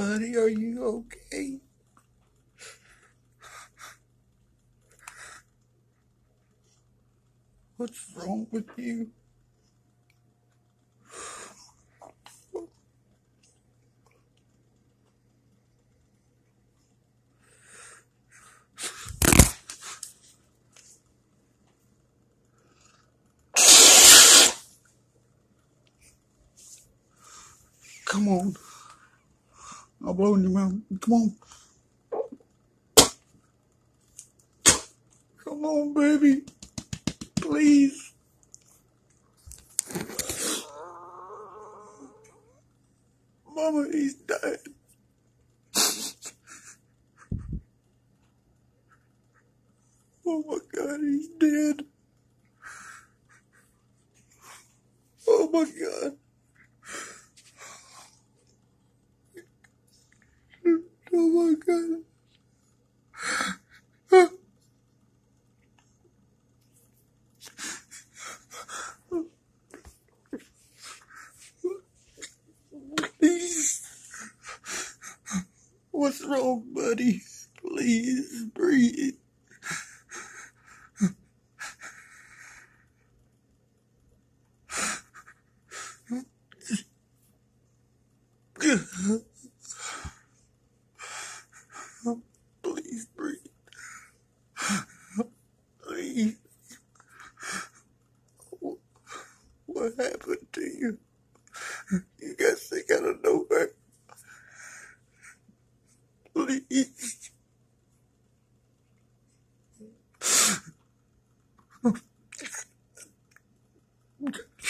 buddy? Are you okay? What's wrong with you? Come on. I'll blow in your mouth. Come on. Come on, baby. Please. Mama, he's dead. Oh my God, he's dead. Oh my God. Oh my God. Please. What's wrong, buddy? Please breathe. Please breathe. Please. What happened to you? You got sick out of nowhere. Please.